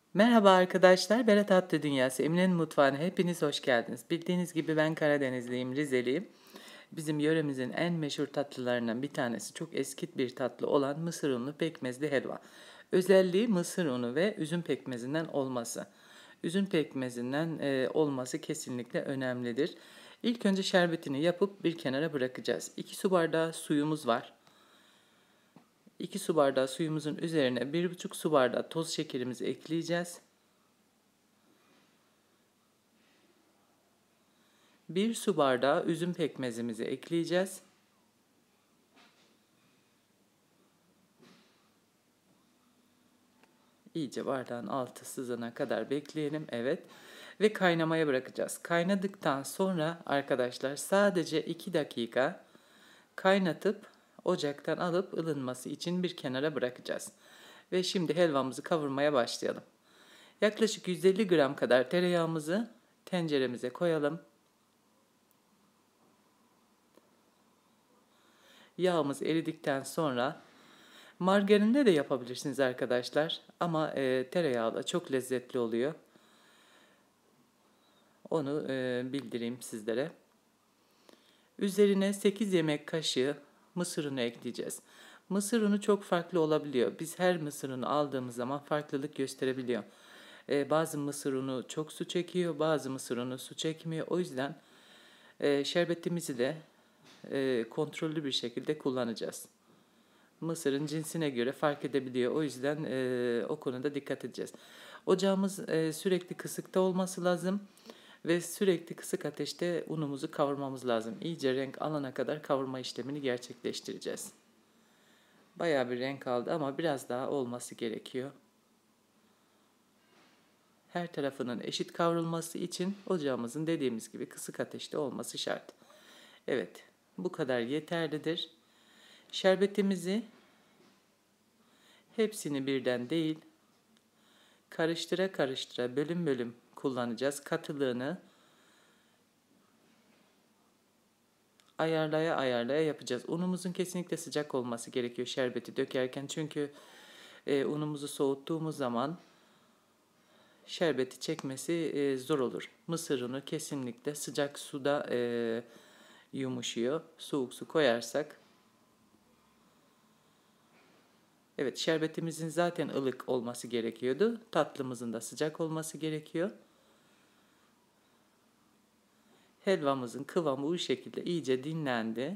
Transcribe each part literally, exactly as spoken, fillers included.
Merhaba arkadaşlar, Berat Tatlı Dünyası Emine'nin mutfağına hepiniz hoş geldiniz. Bildiğiniz gibi ben Karadenizliyim, Rizeliyim. Bizim yöremizin en meşhur tatlılarından bir tanesi çok eski bir tatlı olan mısır unlu pekmezli helva. Özelliği mısır unu ve üzüm pekmezinden olması. Üzüm pekmezinden e, olması kesinlikle önemlidir. İlk önce şerbetini yapıp bir kenara bırakacağız. iki su bardağı suyumuz var. iki su bardağı suyumuzun üzerine bir buçuk su bardağı toz şekerimizi ekleyeceğiz. bir su bardağı üzüm pekmezimizi ekleyeceğiz. İyice bardağın altı sızana kadar bekleyelim. Evet. Ve kaynamaya bırakacağız. Kaynadıktan sonra arkadaşlar sadece iki dakika kaynatıp ocaktan alıp ılınması için bir kenara bırakacağız. Ve şimdi helvamızı kavurmaya başlayalım. Yaklaşık yüz elli gram kadar tereyağımızı tenceremize koyalım. Yağımız eridikten sonra margarinde de yapabilirsiniz arkadaşlar ama e, tereyağıyla çok lezzetli oluyor. Onu e, bildireyim sizlere. Üzerine sekiz yemek kaşığı mısır unu ekleyeceğiz. Mısır unu çok farklı olabiliyor. Biz her mısır unu aldığımız zaman farklılık gösterebiliyor. E, bazı mısır unu çok su çekiyor, bazı mısır unu su çekmiyor. O yüzden e, şerbetimizi de e, kontrollü bir şekilde kullanacağız. Mısırın cinsine göre fark edebiliyor. O yüzden e, o konuda dikkat edeceğiz. Ocağımız e, sürekli kısıkta olması lazım ve sürekli kısık ateşte unumuzu kavurmamız lazım. İyice renk alana kadar kavurma işlemini gerçekleştireceğiz. Bayağı bir renk aldı ama biraz daha olması gerekiyor. Her tarafının eşit kavrulması için ocağımızın dediğimiz gibi kısık ateşte olması şart. Evet, bu kadar yeterlidir. Şerbetimizi hepsini birden değil, karıştıra karıştıra bölüm bölüm kullanacağız. Katılığını ayarlaya ayarlaya yapacağız. Unumuzun kesinlikle sıcak olması gerekiyor şerbeti dökerken. Çünkü e, unumuzu soğuttuğumuz zaman şerbeti çekmesi e, zor olur. Mısır unu kesinlikle sıcak suda e, yumuşuyor. Soğuk su koyarsak. Evet, şerbetimizin zaten ılık olması gerekiyordu. Tatlımızın da sıcak olması gerekiyor. Helvamızın kıvamı bu şekilde iyice dinlendi.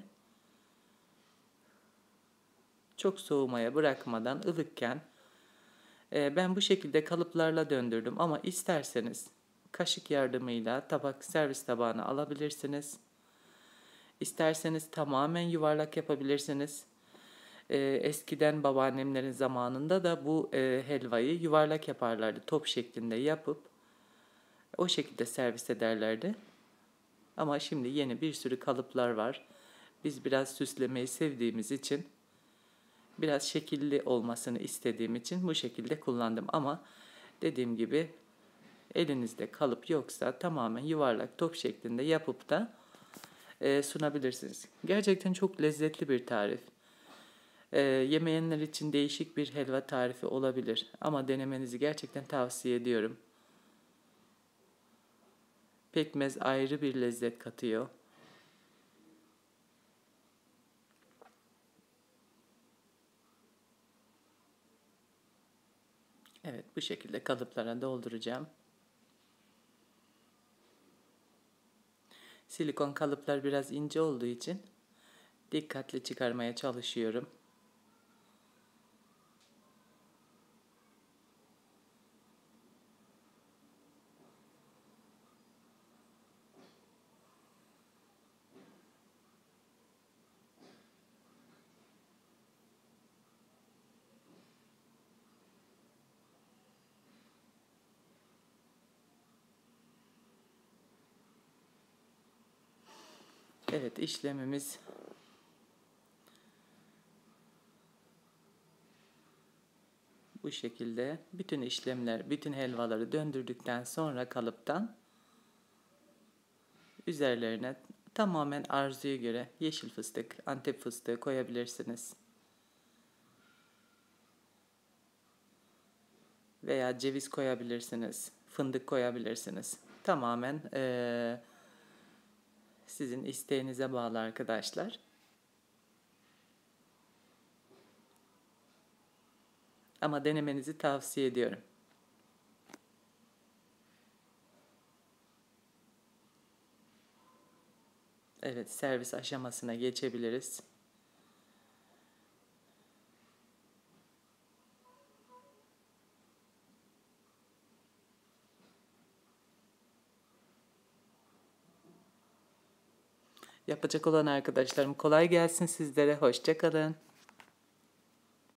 Çok soğumaya bırakmadan ılıkken e, ben bu şekilde kalıplarla döndürdüm ama isterseniz kaşık yardımıyla tabak servis tabağına alabilirsiniz. İsterseniz tamamen yuvarlak yapabilirsiniz. E, eskiden babaannemlerin zamanında da bu e, helvayı yuvarlak yaparlardı. Top şeklinde yapıp o şekilde servis ederlerdi. Ama şimdi yeni bir sürü kalıplar var. Biz biraz süslemeyi sevdiğimiz için, biraz şekilli olmasını istediğim için bu şekilde kullandım. Ama dediğim gibi elinizde kalıp yoksa tamamen yuvarlak top şeklinde yapıp da e, sunabilirsiniz. Gerçekten çok lezzetli bir tarif. E, yemeyenler için değişik bir helva tarifi olabilir ama denemenizi gerçekten tavsiye ediyorum. Pekmez ayrı bir lezzet katıyor. Evet, bu şekilde kalıplara dolduracağım. Silikon kalıplar biraz ince olduğu için dikkatli çıkarmaya çalışıyorum. Evet, işlemimiz bu şekilde. Bütün işlemler, bütün helvaları döndürdükten sonra kalıptan üzerlerine tamamen arzuya göre yeşil fıstık, Antep fıstığı koyabilirsiniz. Veya ceviz koyabilirsiniz, fındık koyabilirsiniz. Tamamen eee, sizin isteğinize bağlı arkadaşlar. Ama denemenizi tavsiye ediyorum. Evet, servis aşamasına geçebiliriz. Yapacak olan arkadaşlarım kolay gelsin sizlere. Hoşça kalın.